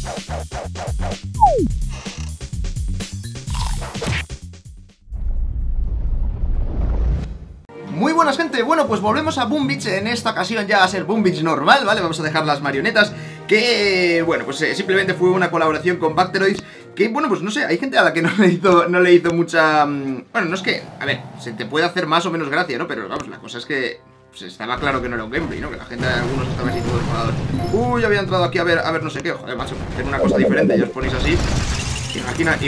Muy buenas, gente, bueno, pues volvemos a Boom Beach. En esta ocasión ya va a ser Boom Beach normal, ¿vale? Vamos a dejar las marionetas, que, bueno, pues simplemente fue una colaboración con Bacteroids. Que, bueno, pues no sé, hay gente a la que no le hizo mucha... Bueno, no es que, a ver, se te puede hacer más o menos gracia, ¿no? Pero, vamos, la cosa es que pues, estaba claro que no era un gameplay, ¿no? Que la gente, algunos estaban así todos enfadados. Uy, había entrado aquí a ver no sé qué. Joder, macho, es una cosa diferente, ya os ponéis así. Imagínate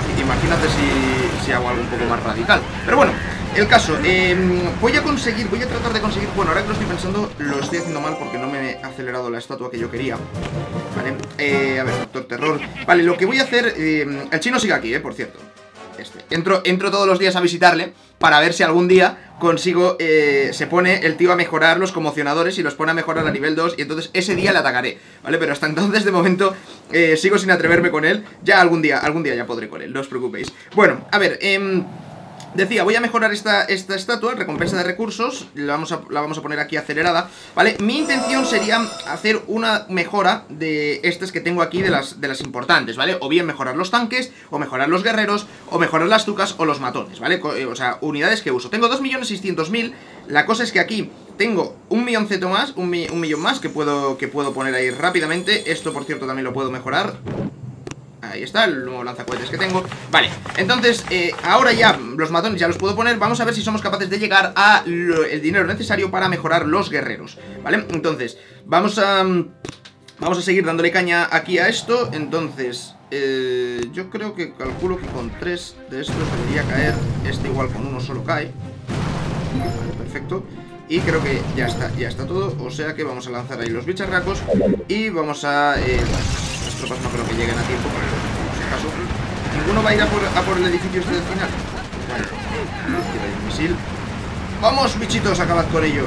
si hago algo un poco más radical. Pero bueno, el caso, voy a tratar de conseguir. Bueno, ahora que lo estoy pensando, lo estoy haciendo mal porque no me he acelerado la estatua que yo quería. Vale, a ver, Doctor Terror. Vale, lo que voy a hacer, el chino sigue aquí, por cierto. Entro todos los días a visitarle para ver si algún día consigo, se pone el tío a mejorar los conmocionadores y los pone a mejorar a nivel 2 y entonces ese día le atacaré, ¿vale? Pero hasta entonces, de momento, sigo sin atreverme con él. Ya algún día ya podré con él, no os preocupéis. Bueno, a ver, decía, voy a mejorar esta estatua, recompensa de recursos, la vamos a poner aquí acelerada, ¿vale? Mi intención sería hacer una mejora de estas que tengo aquí, de las importantes, ¿vale? O bien mejorar los tanques, o mejorar los guerreros, o mejorar las tucas o los matones, ¿vale? O sea, unidades que uso. Tengo 2.600.000, la cosa es que aquí tengo un millonceto más, un millón más que puedo poner ahí rápidamente. Esto, por cierto, también lo puedo mejorar. Ahí está, el nuevo lanzacohetes que tengo. Vale, entonces, ahora ya los matones ya los puedo poner. Vamos a ver si somos capaces de llegar a el dinero necesario para mejorar los guerreros, ¿vale? Entonces, vamos a seguir dándole caña aquí a esto. Entonces, yo creo que calculo que con 3 de estos debería caer. Este igual con uno solo cae. Vale, perfecto. Y creo que ya está todo. O sea que vamos a lanzar ahí los bicharracos. Y vamos a... las tropas no creo que lleguen a tiempo, por si acaso. ¿Ninguno va a ir a por el edificio este del final? Vale. Tira ahí un misil. ¡Vamos, bichitos! Acabad con ello.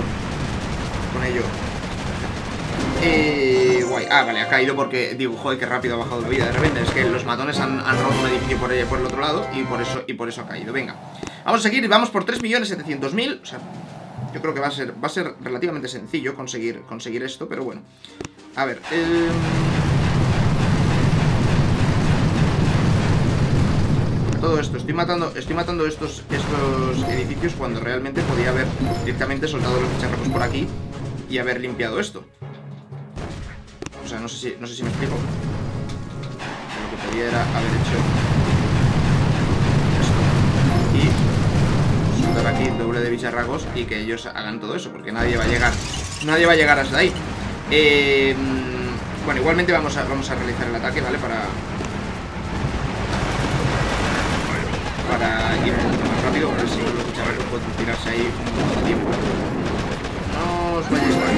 Guay. Ah, vale, ha caído porque... Digo, joder, qué rápido ha bajado la vida de repente. Es que los matones han roto un edificio por el otro lado. Y por eso ha caído. Venga. Vamos a seguir. Vamos por 3.700.000. O sea... Yo creo que va a ser relativamente sencillo conseguir esto, pero bueno. A ver, todo esto, estoy matando estos edificios cuando realmente podía haber directamente soltado los bicharracos por aquí y haber limpiado esto. O sea, no sé si me explico. Lo que podía era haber hecho esto y soltar aquí doble de bicharracos y que ellos hagan todo eso, porque nadie va a llegar hasta ahí. Bueno, igualmente vamos a realizar el ataque, ¿vale? Para ir un poquito más rápido, a ver si los bicharracos pueden tirarse ahí un poco de tiempo. No os vayáis mal.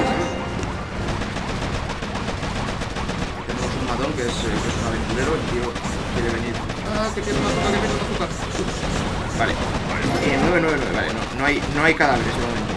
Tenemos un matón que es un aventurero, el tío quiere venir. ¡Ah, que quiere una azúcar! Vale, 999, vale, no hay cadáveres de momento.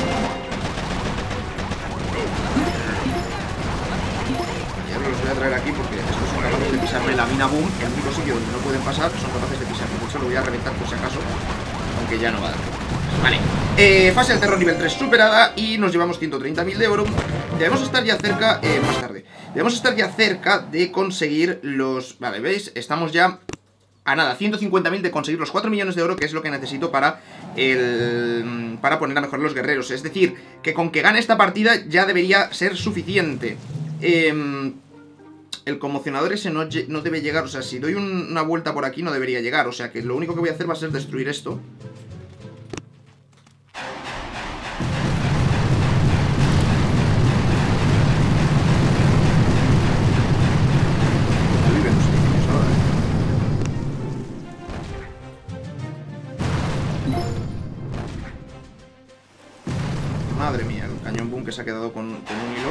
Y ahora los voy a traer aquí porque estos son capaces de pisarme la mina Boom. El único sitio donde no pueden pasar son capaces de pisarme. De hecho lo voy a reventar por si acaso, aunque ya no va a dar. Vale, fase del terror nivel 3 superada y nos llevamos 130.000 de oro. Debemos estar ya cerca, más tarde. Debemos estar ya cerca de conseguir los... Vale, ¿veis? Estamos ya... a nada, 150.000 de conseguir los 4 millones de oro, que es lo que necesito para poner a mejorar los guerreros. Es decir, que con que gane esta partida ya debería ser suficiente. El conmocionador ese no debe llegar, o sea, si doy una vuelta por aquí no debería llegar. O sea que lo único que voy a hacer va a ser destruir esto. Madre mía, el cañón Boom que se ha quedado con un hilo.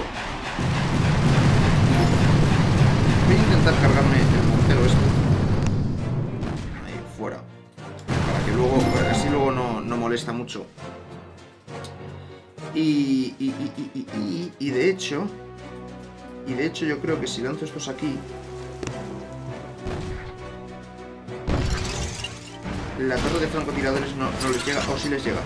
Voy a intentar cargarme el mortero este. Ahí, fuera. Para que luego, así luego no molesta mucho. Y de hecho yo creo que si lanzo estos aquí, la torre de francotiradores no les llega, o sí les llega.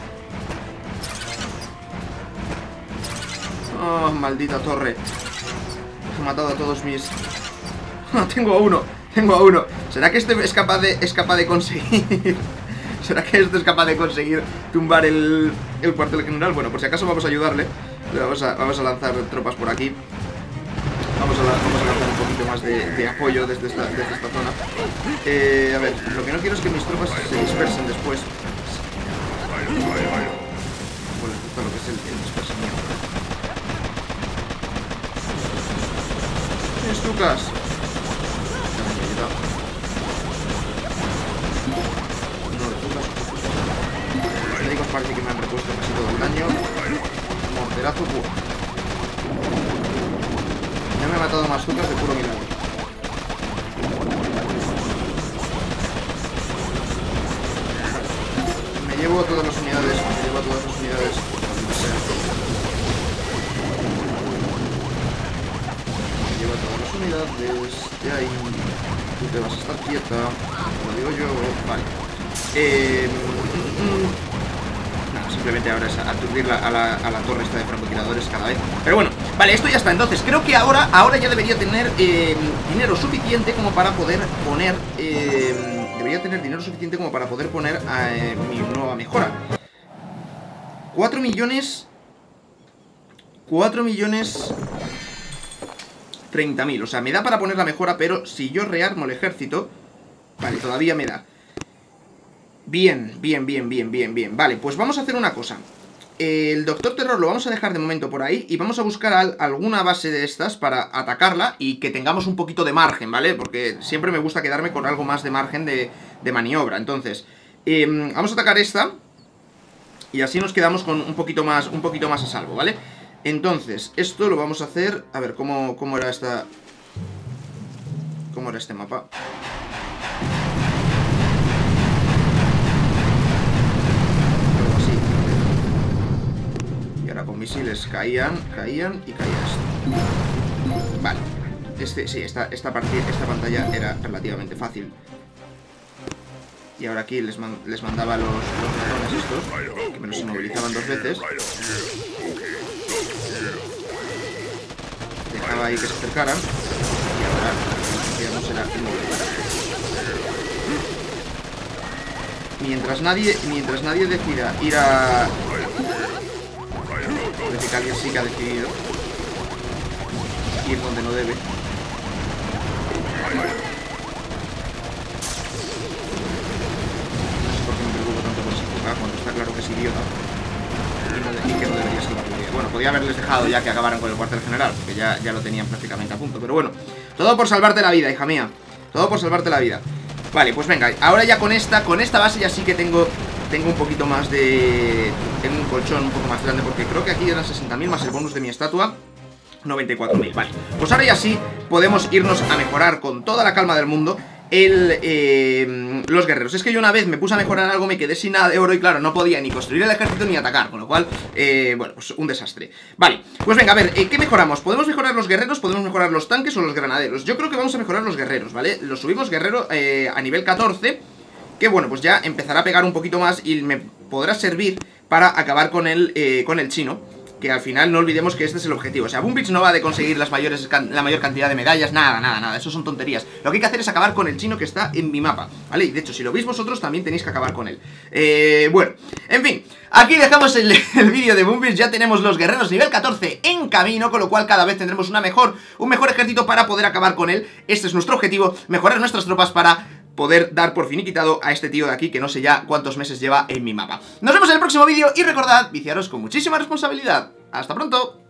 Oh, maldita torre. He matado a todos mis Tengo a uno. ¿Será que este es capaz de conseguir? ¿Será que este es capaz de conseguir tumbar el cuartel general? Bueno, por si acaso vamos a ayudarle. Vamos a lanzar tropas por aquí. Vamos a lanzar un poquito más de apoyo desde esta zona. A ver, lo que no quiero es que mis tropas se dispersen después. Bueno, esto lo que es el dispersamiento. ¡Estucas! Los médicos parece que me han repuesto casi todo el daño. Morterazo puro. Ya me he matado más zucas de puro milagro. Me llevo todas las unidades. De ahí. Tú te vas a estar quieta. Como digo yo. Vale. Nada, simplemente ahora es aturdir a la torre esta de francotiradores cada vez. Pero bueno, vale, esto ya está. Entonces, creo que ahora ya debería tener dinero suficiente como para poder poner. Debería tener dinero suficiente como para poder poner mi nueva mejora. 4 millones 30.000, o sea, me da para poner la mejora, pero si yo rearmo el ejército, vale, todavía me da. Bien. Vale, pues vamos a hacer una cosa. El Doctor Terror lo vamos a dejar de momento por ahí y vamos a buscar alguna base de estas para atacarla y que tengamos un poquito de margen, ¿vale? Porque siempre me gusta quedarme con algo más de margen de maniobra. Entonces, vamos a atacar esta y así nos quedamos con un poquito más a salvo, ¿vale? Entonces, esto lo vamos a hacer. A ver, ¿cómo era esta? ¿Cómo era este mapa? Algo así. Y ahora con misiles caían y caía esto. Vale. Sí, esta pantalla era relativamente fácil. Y ahora aquí les mandaba los ladrones estos, que me los inmovilizaban 2 veces. Dejaba ahí que se acercaran. Y ahora lo que hacíamos era inmovilizar. Mientras nadie decida ir a... Parece que alguien sí que ha decidido ir donde no debe. Cuando está claro que es idiota y que no debería salvar la vida. Bueno, podía haberles dejado ya que acabaran con el cuartel general, porque ya lo tenían prácticamente a punto. Pero bueno, todo por salvarte la vida, hija mía. Todo por salvarte la vida. Vale, pues venga, ahora ya con esta base ya sí que tengo un poquito más de... Tengo un colchón un poco más grande, porque creo que aquí eran 60.000 más el bonus de mi estatua. 94.000, vale. Pues ahora ya sí podemos irnos a mejorar con toda la calma del mundo los guerreros. Es que yo una vez me puse a mejorar algo, me quedé sin nada de oro y claro, no podía ni construir el ejército ni atacar, con lo cual, bueno, pues un desastre. Vale, pues venga, a ver, ¿qué mejoramos? ¿Podemos mejorar los guerreros? ¿Podemos mejorar los tanques o los granaderos? Yo creo que vamos a mejorar los guerreros, ¿vale? Los subimos guerrero a nivel 14, que bueno, pues ya empezará a pegar un poquito más y me podrá servir para acabar con el chino. Que al final no olvidemos que este es el objetivo. O sea, Boom Beach no va de conseguir la mayor cantidad de medallas. Nada, eso son tonterías. Lo que hay que hacer es acabar con el chino que está en mi mapa, ¿vale? Y de hecho, si lo veis vosotros, también tenéis que acabar con él. Bueno, en fin, aquí dejamos el vídeo de Boom Beach. Ya tenemos los guerreros nivel 14 en camino, con lo cual cada vez tendremos un mejor ejército para poder acabar con él. Este es nuestro objetivo, mejorar nuestras tropas para poder dar por finiquitado a este tío de aquí que no sé ya cuántos meses lleva en mi mapa. Nos vemos en el próximo vídeo y recordad, viciaros con muchísima responsabilidad. ¡Hasta pronto!